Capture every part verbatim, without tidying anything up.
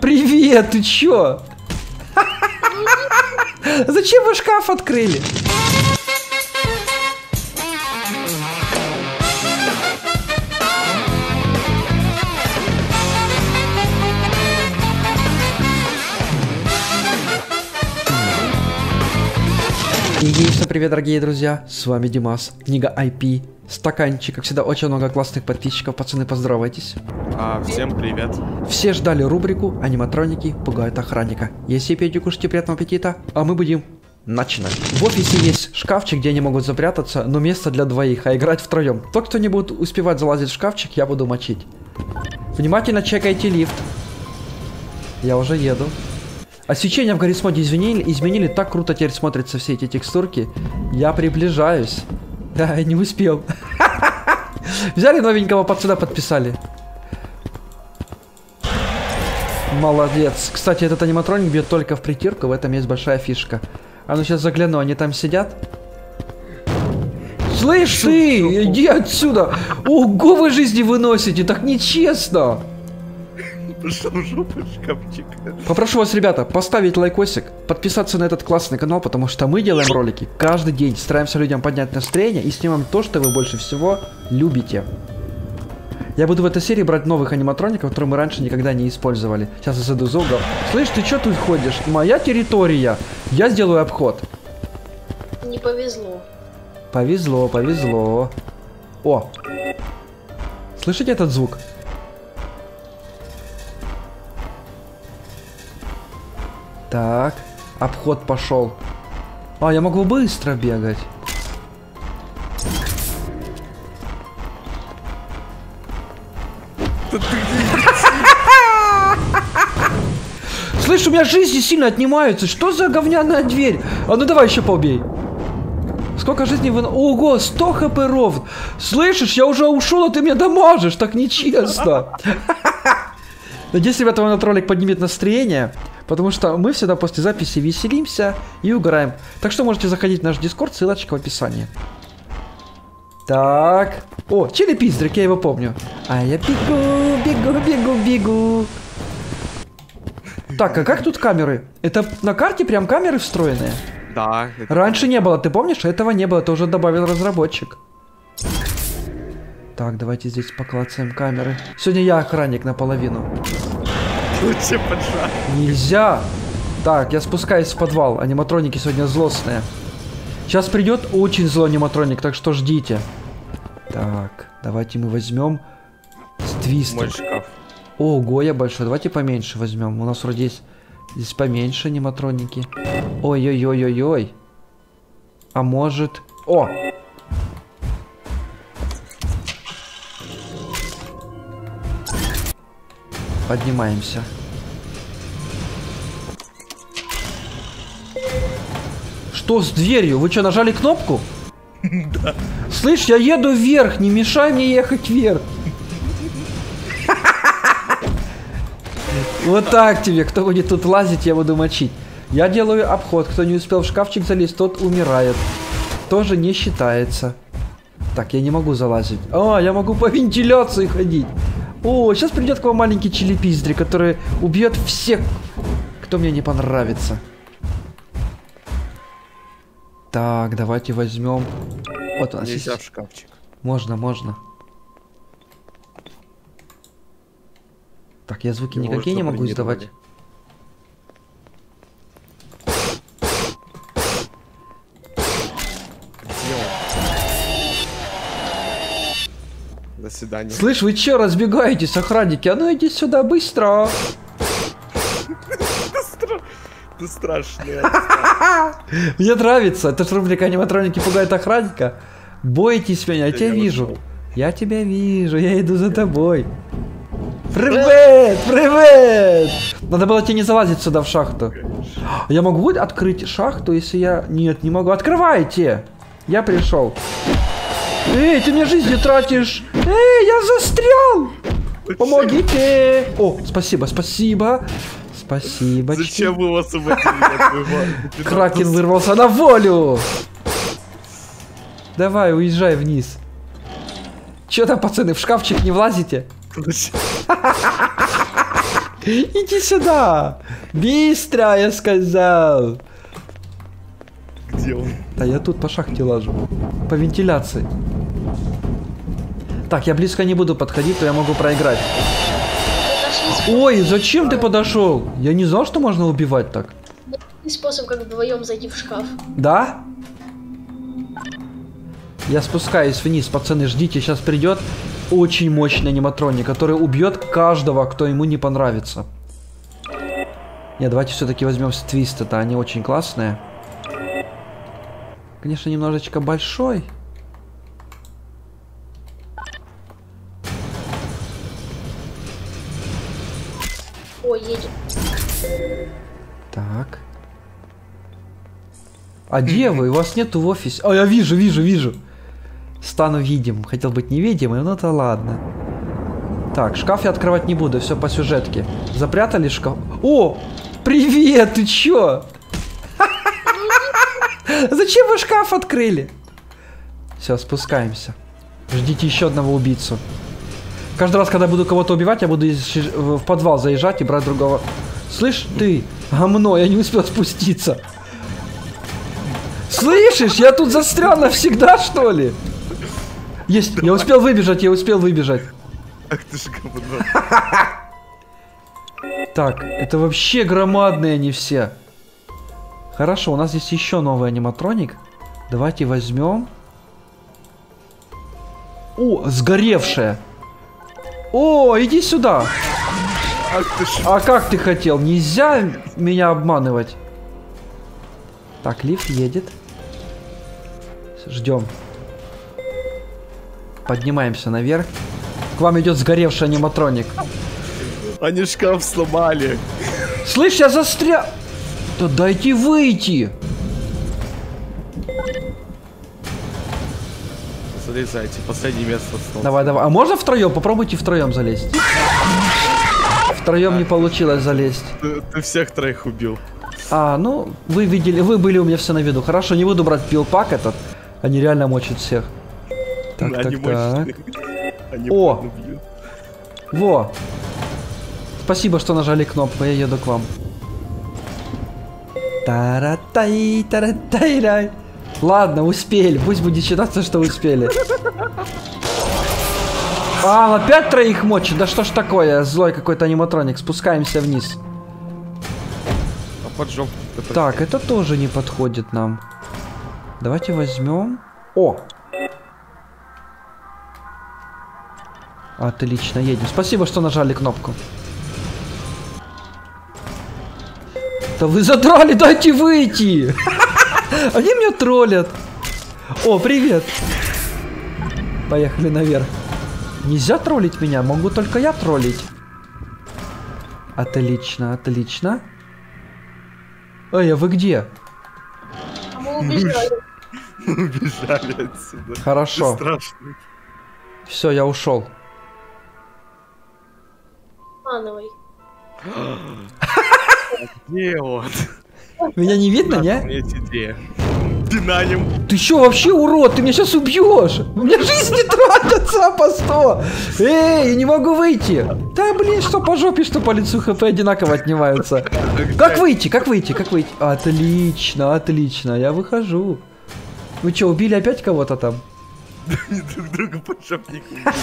Привет, ты чё? Зачем вы шкаф открыли? И всем привет, дорогие друзья, с вами Димас, книга ай пи, стаканчик, как всегда, очень много классных подписчиков, пацаны, поздоровайтесь. А, всем привет. Все ждали рубрику «Аниматроники пугают охранника». Если пейте, кушайте, приятного аппетита, а мы будем начинать. В офисе есть шкафчик, где они могут запрятаться, но место для двоих, а играть втроем. Тот, кто не будет успевать залазить в шкафчик, я буду мочить. Внимательно чекайте лифт. Я уже еду. Освещение в Гаррис-моде изменили, изменили, так круто теперь смотрятся все эти текстурки. Я приближаюсь. Да, я не успел. Взяли новенького пацана, подписали. Молодец. Кстати, этот аниматроник бьет только в притирку, в этом есть большая фишка. А ну сейчас загляну, они там сидят. Слышь ты, иди отсюда. Ого, вы жизни выносите, так нечестно. Пошел в жопу шкафчик. Попрошу вас, ребята, поставить лайкосик, подписаться на этот классный канал, потому что мы делаем ролики каждый день, стараемся людям поднять настроение и снимаем то, что вы больше всего любите. Я буду в этой серии брать новых аниматроников, которые мы раньше никогда не использовали. Сейчас я зайду за угол. Слышь, ты что тут ходишь? Моя территория. Я сделаю обход. Не повезло. Повезло, повезло. О! Слышите этот звук? Так, обход пошел. А, я могу быстро бегать. Слышь, у меня жизни сильно отнимаются. Что за говняная дверь? А ну давай еще поубей. Сколько жизней вы... Ого, сто хп ровно. Слышишь, я уже ушел, а ты меня дамажишь. Так нечестно. Надеюсь, ребята, вам этот ролик поднимет настроение. Потому что мы всегда после записи веселимся и угораем. Так что можете заходить в наш дискорд, ссылочка в описании. Так. О, Чили Пиздрик, я его помню. А я бегу, бегу, бегу, бегу. Так, а как тут камеры? Это на карте прям камеры встроенные? Да. Это... Раньше не было, ты помнишь? Этого не было, это уже добавил разработчик. Так, давайте здесь поклацаем камеры. Сегодня я охранник наполовину. Лучше поджар. Нельзя. Так, я спускаюсь в подвал. Аниматроники сегодня злостные. Сейчас придет очень злой аниматроник, так что ждите. Так, давайте мы возьмем твистер. Мой шкаф. Ого, я большой. Давайте поменьше возьмем. У нас вроде есть здесь поменьше аниматроники. Ой-ой-ой-ой-ой. А может... О! Поднимаемся. Что с дверью? Вы что, нажали кнопку? Да. Слышь, я еду вверх, не мешай мне ехать вверх. Вот так тебе, кто будет тут лазить, я буду мочить. Я делаю обход, кто не успел в шкафчик залезть, тот умирает. Тоже не считается. Так, я не могу залазить. А, я могу по вентиляции ходить. О, сейчас придет к вам маленький чилипиздри, который убьет всех, кто мне не понравится. Так, давайте возьмем. Вот у нас Нельзя есть. в шкафчик. Можно, можно. Так, я звуки Его никакие не могу забронировали. издавать. До свидания. Слышь, вы чё, разбегаетесь, охранники? А ну иди сюда, быстро. Ты страшный. Мне нравится. Это ж рубрика «Аниматроники пугают охранника». Бойтесь меня, я тебя вижу. Я тебя вижу, я иду за тобой. Привет, привет! Надо было тебе не залазить сюда в шахту. Я могу открыть шахту, если я... Нет, не могу. Открывайте! Я пришел. Эй, ты мне жизни тратишь! Эй, я застрял! Помогите! О, спасибо, спасибо. Спасибо. Зачем вы вас освободили? Кракен вырвался на волю! Давай, уезжай вниз. Че там, пацаны, в шкафчик не влазите? Иди сюда! Быстро, я сказал! Где он? Да я тут по шахте лажу. По вентиляции. Так, я близко не буду подходить, то я могу проиграть. Ой, зачем ты подошел? Я не знал, что можно убивать так. Способ, как вдвоем зайти в шкаф. Да? Я спускаюсь вниз, пацаны, ждите, сейчас придет очень мощный аниматроник, который убьет каждого, кто ему не понравится. Нет, давайте все-таки возьмем с твиста-то, они очень классные. Конечно, немножечко большой. Ой, едет. Так. А где вы? Вас нету в офисе. А, я вижу, вижу, вижу. Стану видимым. Хотел быть невидимым, но то ладно. Так, шкаф я открывать не буду, все по сюжетке. Запрятали шкаф. О! Привет, ты чё? Зачем вы шкаф открыли? Все, спускаемся. Ждите еще одного убийцу. Каждый раз, когда буду кого-то убивать, я буду в подвал заезжать и брать другого. Слышь, ты, гомно, я не успел спуститься. Слышишь, я тут застрял навсегда, что ли? Есть, я успел выбежать, я успел выбежать. Ах ты ж говно. Так, это вообще громадные они все. Хорошо, у нас здесь еще новый аниматроник. Давайте возьмем. О, сгоревшая. О, иди сюда. Ах ты ж. А как ты хотел? Нельзя меня обманывать. Так, лифт едет. Ждем. Поднимаемся наверх. К вам идет сгоревший аниматроник. Они шкаф сломали. Слышь, я застрял. Да дайте выйти. Залезайте, последнее место снова. Давай, давай. А можно втроем? Попробуйте втроем залезть. Втроем не получилось залезть. Ты, ты всех троих убил. А, ну, вы видели, вы были у меня все на виду. Хорошо, не буду брать пилпак этот. Они реально мочат всех. Так, Они так, так. мощные. Они О! больно бьют. Во. Спасибо, что нажали кнопку, я еду к вам. Таратай, таратай. Ладно, успели. Пусть будет считаться, что успели. А, опять троих мочит. Да что ж такое? Злой какой-то аниматроник. Спускаемся вниз. А поджог. Так, это тоже не подходит нам. Давайте возьмем. О! Отлично, едем. Спасибо, что нажали кнопку. Да вы задрали, дайте выйти! Они меня троллят. О, привет. Поехали наверх. Нельзя троллить меня, могу только я троллить. Отлично, отлично. Эй, а вы где? А мы убежали. Убежали отсюда. Хорошо. Ты страшный. Все, я ушел. Мановой. Где он? Меня не видно, У не? меня есть идея. Динаним. Ты что, вообще урод? Ты меня сейчас убьешь! У меня жизни тратятся по сто! Эй, я не могу выйти! Да блин, что по жопе, что по лицу хп одинаково отнимаются. Как выйти? Как выйти? Как выйти? Отлично, отлично, я выхожу. Вы что, убили опять кого-то там? Они друг друга под шапник убивают.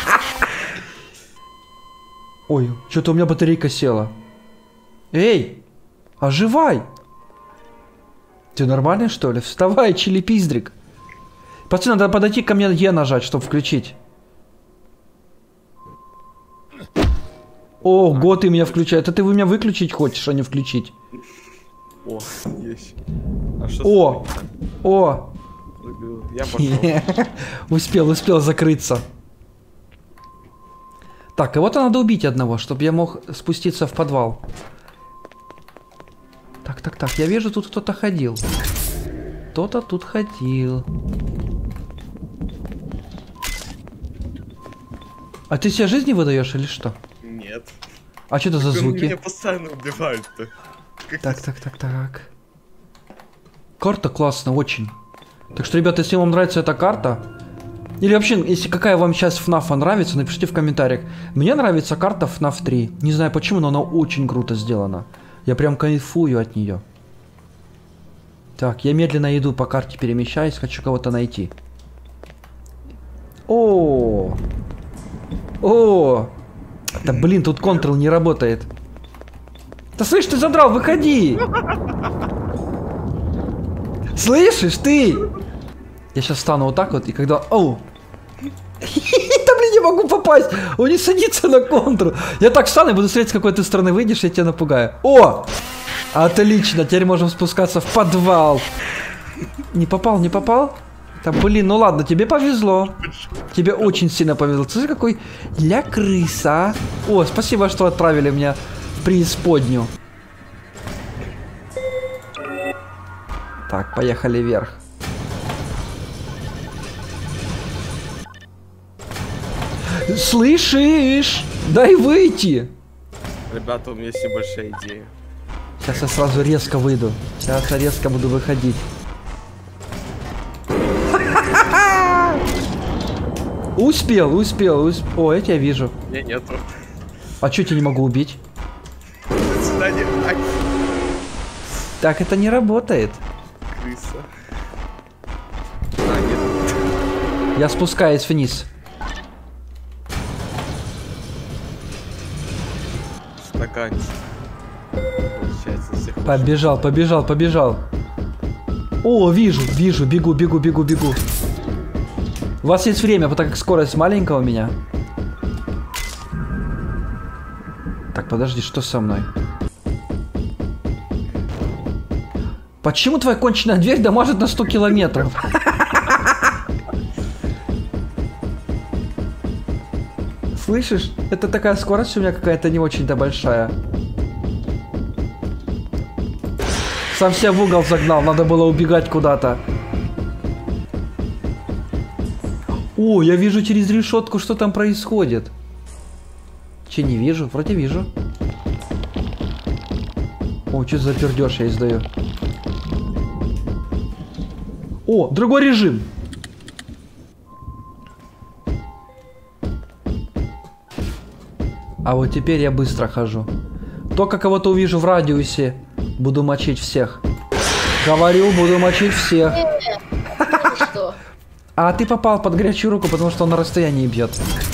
Ой, что-то у меня батарейка села. Эй, оживай! Ты нормальный, что ли? Вставай, чили-пиздрик. Пацаны, надо подойти ко мне Е нажать, чтобы включить. Ого, ты меня включаешь. Это ты вы меня выключить хочешь, а не включить. О, есть. А что О, с о. тобой? Я пошел. Успел, успел закрыться. Так, кого-то надо убить одного, чтобы я мог спуститься в подвал. Так, так, так, я вижу, тут кто-то ходил. Кто-то тут ходил. А ты себе жизни выдаешь или что? Нет. А что это за звуки? Меня постоянно убивают-то. Как Так, так, так, так. Карта классная, очень. Так что, ребята, если вам нравится эта карта, Или вообще, если какая вам сейчас ФНАФ нравится, напишите в комментариях. Мне нравится карта ФНАФ три. Не знаю почему, но она очень круто сделана. Я прям кайфую от нее. Так, я медленно иду по карте, перемещаюсь, хочу кого-то найти. О, о, да блин, тут контрол не работает. Да слышь, ты задрал, выходи! Слышишь, ты? Я сейчас стану вот так вот, и когда... Оу! Да блин, не могу попасть! Он не садится на контрол! Я так встану и буду смотреть, с какой ты стороны выйдешь, я тебя напугаю. О! Отлично, теперь можем спускаться в подвал. Не попал, не попал? Да блин, ну ладно, тебе повезло. Тебе очень сильно повезло. Смотри, какой ля крыса. О, спасибо, что отправили меня в преисподнюю. Так, поехали вверх. Слышишь? Дай выйти. Ребята, у меня есть небольшая идея. Сейчас я сразу резко выйду. Сейчас я резко буду выходить. Успел, успел, успел. О, я тебя вижу. Меня нету. А чё я тебя не могу убить? До свидания. Ай, Так это не работает. крыса. А, нет. Я спускаюсь вниз. Стаканчик. Получается, всех. Побежал, побежал, побежал. О, вижу, вижу, бегу, бегу, бегу, бегу. У вас есть время, потому как скорость маленькая у меня. Так, подожди, что со мной? Почему твоя конченая дверь дамажит на сто километров? Слышишь? Это такая скорость у меня какая-то не очень-то большая. Сам себя в угол загнал, надо было убегать куда-то. О, я вижу через решетку, что там происходит. Че, не вижу? Вроде вижу. О, что за пердеж я издаю? О, другой режим. А вот теперь я быстро хожу. Только кого-то увижу в радиусе, буду мочить всех. Говорю, буду мочить всех. Ну что? А ты попал под горячую руку, потому что он на расстоянии бьет.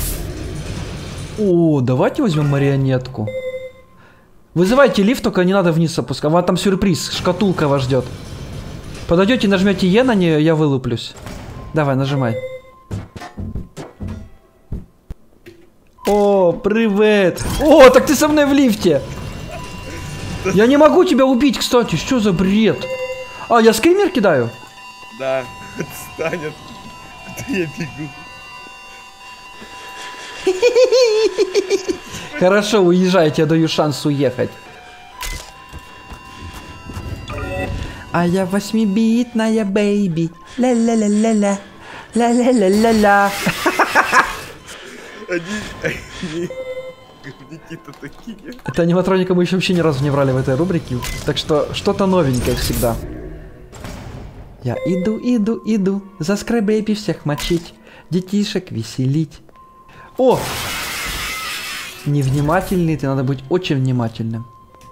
О, давайте возьмем марионетку. Вызывайте лифт, только не надо вниз опускать. Вот там сюрприз, шкатулка вас ждет. Подойдете, нажмете Е на нее, я вылуплюсь. Давай, нажимай. О, привет. О, так ты со мной в лифте. Я не могу тебя убить, кстати. Что за бред? А, я скример кидаю? Да, отстанет. Куда я бегу? Хорошо, уезжайте, я даю шанс уехать. А я восьмибитная бэйби. Ля-ля-ля-ля-ля. Ля-ля-ля-ля-ля. Они, они, говнюки-то такие. Это аниматроника мы еще вообще ни разу не брали в этой рубрике. Так что что-то новенькое всегда. Я иду, иду, иду. За скрэбэйби всех мочить. Детишек веселить. О! Невнимательный, ты, надо быть очень внимательным.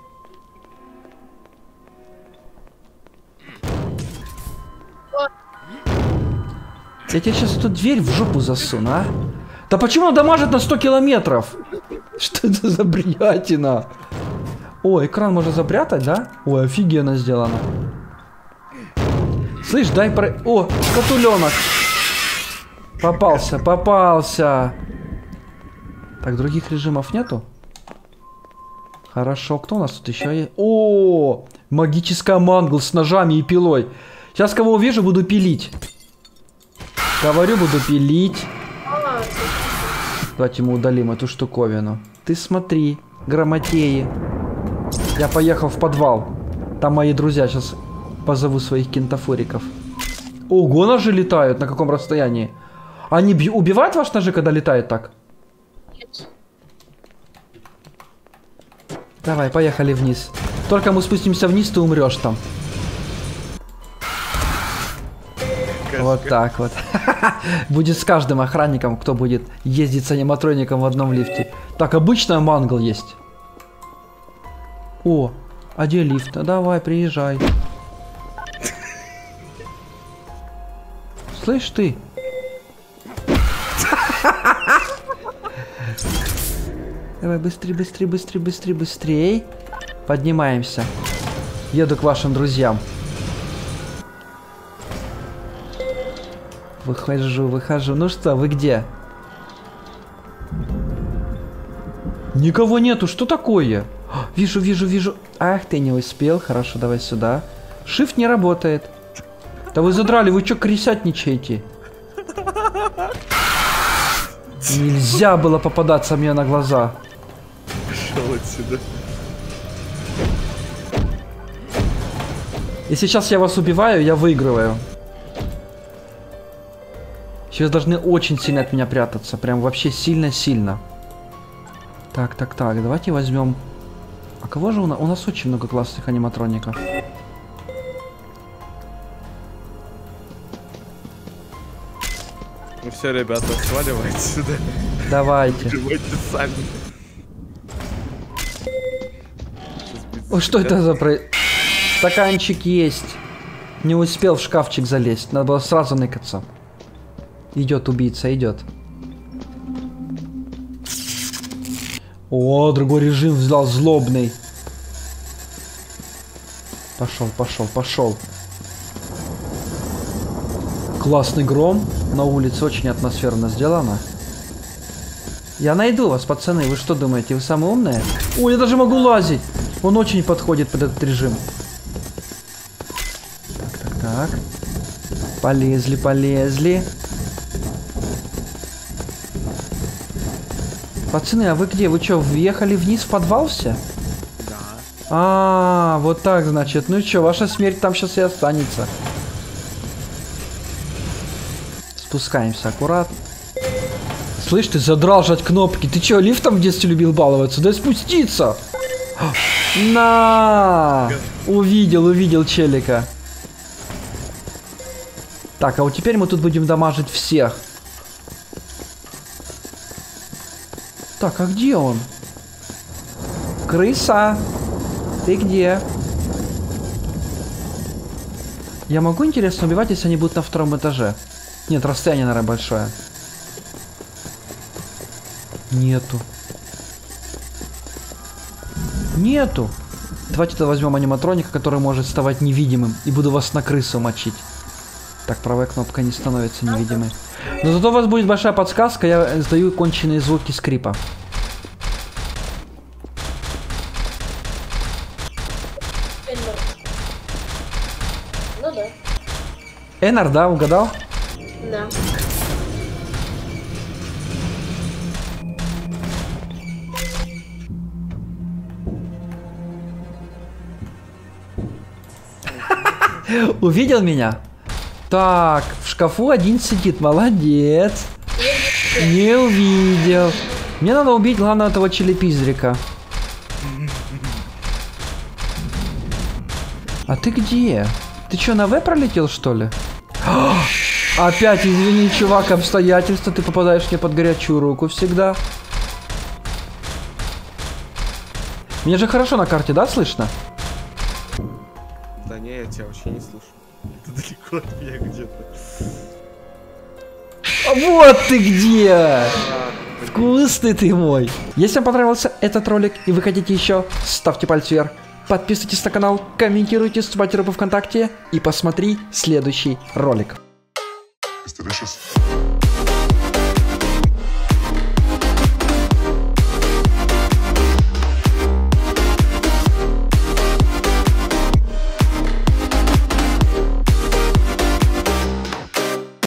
Я тебе сейчас эту дверь в жопу засуну, а? Да почему он дамажит на сто километров? Что это за бредятина? О, экран можно запрятать, да? Ой, офигенно сделано. Слышь, дай про... О, шкатуленок. Попался, попался. Так, других режимов нету? Хорошо, кто у нас тут еще есть? О, магическая мангл с ножами и пилой. Сейчас кого увижу, буду пилить. Говорю, буду пилить. Давайте мы удалим эту штуковину. Ты смотри, грамотеи. Я поехал в подвал. Там мои друзья, сейчас позову своих кентафориков. Ого, ножи летают, на каком расстоянии? Они убивают ваши ножи, когда летают так? Нет. Давай, поехали вниз. Только мы спустимся вниз, ты умрешь там. Вот так вот. Будет с каждым охранником, кто будет ездить с аниматроником в одном лифте. Так, обычно мангл есть. О, а где лифт? Давай, приезжай. Слышь ты? Давай, быстрее, быстрее, быстрее, быстрее, быстрее. Поднимаемся. Еду к вашим друзьям. Выхожу, выхожу. Ну что, вы где? Никого нету, что такое? Вижу, вижу, вижу. Ах, ты не успел. Хорошо, давай сюда. Shift не работает. Да вы задрали, вы что крысятничаете? Нельзя было попадаться мне на глаза. Пошел отсюда. И сейчас я вас убиваю, я выигрываю. Сейчас должны очень сильно от меня прятаться. Прям вообще сильно-сильно. Так, так, так, давайте возьмем... А кого же у нас? У нас очень много классных аниматроников. Ну все, ребята, сваливайте сюда. Давайте. Живайте сами. О, что это за про... Стаканчик есть. Не успел в шкафчик залезть. Надо было сразу ныкаться. Идет убийца, идет. О, другой режим взял, злобный. Пошел, пошел, пошел. Классный гром. На улице очень атмосферно сделано. Я найду вас, пацаны. Вы что думаете, вы самые умные? Ой, я даже могу лазить. Он очень подходит под этот режим. Так, так, так. Полезли, полезли. Пацаны, а вы где? Вы что, въехали вниз в подвал все? Да. А, вот так, значит. Ну и что, ваша смерть там сейчас и останется. Спускаемся аккуратно. Слышь, ты задрал жать кнопки. Ты что, лифтом в детстве любил баловаться? Да спуститься! На! Увидел, увидел челика. Так, а вот теперь мы тут будем дамажить всех. Так, а где он? Крыса! Ты где? Я могу, интересно, убивать, если они будут на втором этаже? Нет, расстояние, наверное, большое. Нету. Нету. Давайте тогда возьмем аниматроника, который может вставать невидимым. И буду вас на крысу мочить. Так, правая кнопка не становится невидимой. Но зато у вас будет большая подсказка. Я сдаю конченые звуки скрипа. Эннер. Ну да. Эннер, да, угадал? Да. Увидел меня? Так, в шкафу один сидит, молодец. Не увидел. Мне надо убить главного этого челепиздрика. А ты где? Ты что, на В пролетел, что ли? Опять, извини, чувак, обстоятельства. Ты попадаешь мне под горячую руку всегда. Мне же хорошо на карте, да, слышно? Да не, я тебя вообще не слышу. Это далеко от меня где-то. Вот ты где! Вкусный ты мой! Если вам понравился этот ролик и вы хотите еще, ставьте пальцы вверх. Подписывайтесь на канал, комментируйте, вступайте в группу ВКонтакте и посмотри следующий ролик. It's delicious.